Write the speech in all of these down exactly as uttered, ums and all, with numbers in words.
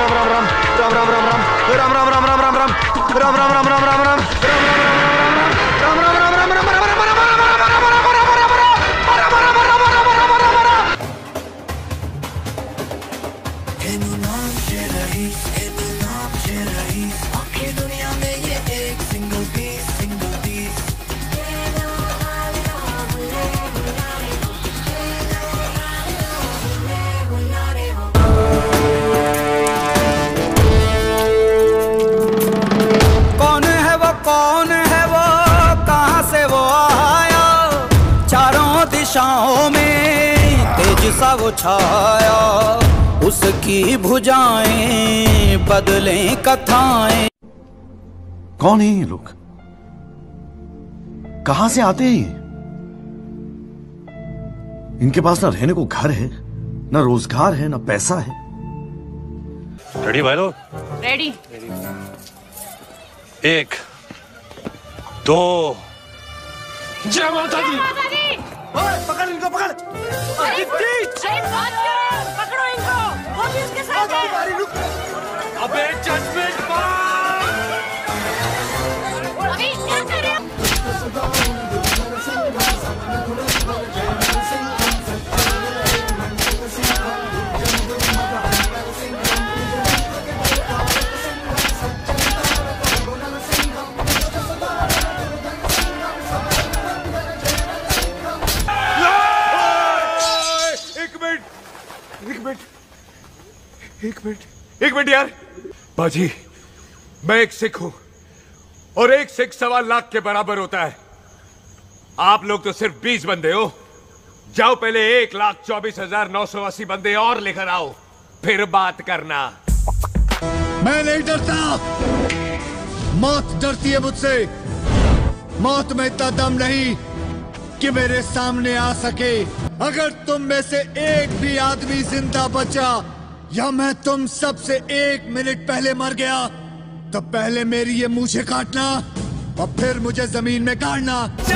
दिशाओं में तेज सा वो छाया, उसकी भुजाएं बदलें कथाएं। कौन है ये लोग? कहां से आते हैं ये? इनके पास ना रहने को घर है, ना रोजगार है, ना पैसा है। रेडी भाई लोग? रेडी। एक, दो, जय माता दी। ओए, पकड़ इनको, पकड़। अरे बात करो, पकड़ो इनको, वो भी उसके साथ है। अबे जजमेंट पास। अभी क्या कर रहे हो? एक मिनट एक मिनट एक मिनट यार। बाजी, मैं एक सिख हूं और एक सिख सवा लाख के बराबर होता है। आप लोग तो सिर्फ बीस बंदे हो। जाओ पहले एक लाख चौबीस हजार नौ सौ अस्सी बंदे और लेकर आओ, फिर बात करना। मैं नहीं डरता, मौत डरती है मुझसे। मौत में इतना दम नहीं कि मेरे सामने आ सके। अगर तुम में से एक भी आदमी जिंदा बचा या मैं तुम सब से एक मिनट पहले मर गया, तो पहले मेरी ये मूछें काटना और फिर मुझे जमीन में गाड़ना।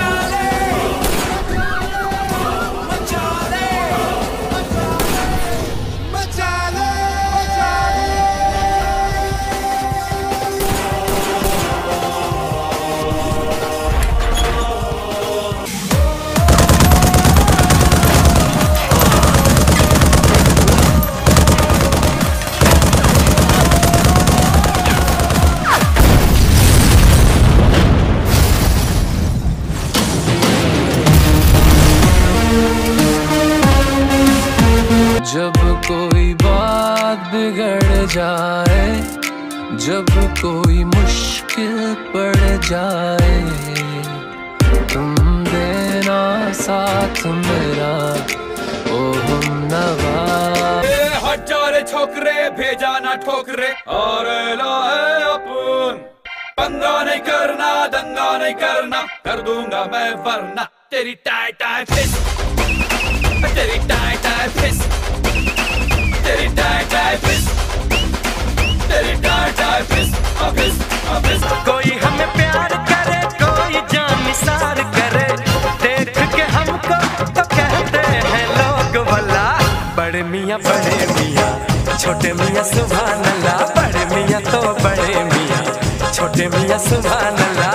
जब कोई बात बिगड़ जाए, जब कोई मुश्किल पड़ जाए, तुम देना साथ मेरा ओ हम नवा। हट जा रे छोकरे, भेजा ना ठोकरे और लाए अपन। पंगा नहीं करना, दंगा नहीं करना, कर दूंगा मैं वरना। तेरी टाई टाई फिस, तेरी टाई टाई फिस, तेरी टाई टाई फिस, तेरी टाई टाई फिस, फिस, फिस। कोई हमें प्यार करे, कोई जान निसार करे, देख के हमको तो कहते हैं लोग भला। बड़े मियाँ बड़े मियाँ, छोटे मियाँ सुभान अल्लाह। बड़े मियाँ तो बड़े मियाँ, छोटे मियाँ सुभान अल्लाह।